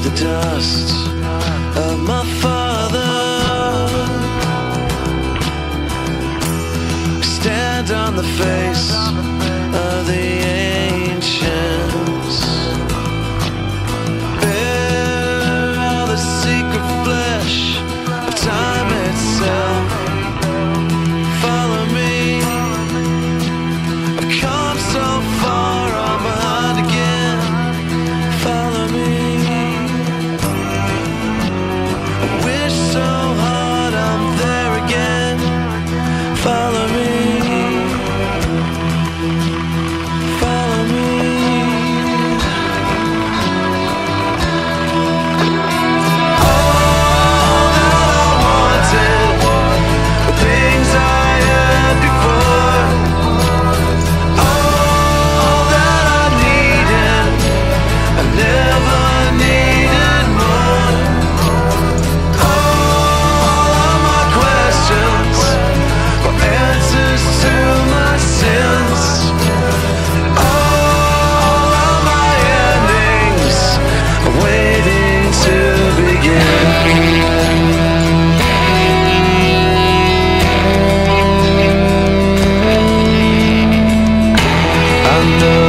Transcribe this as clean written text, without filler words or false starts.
the dust of my father. Stand on the face of the ancients. Bear all the secret flesh of time itself. Follow me. I've come so far, I'm behind again. Follow me. I wish so hard I'm there again. Follow me. Follow me. All that I wanted, the things I had before. All that I needed, I never needed more. All of my questions were answers to my sins. All of my endings are waiting to begin. I know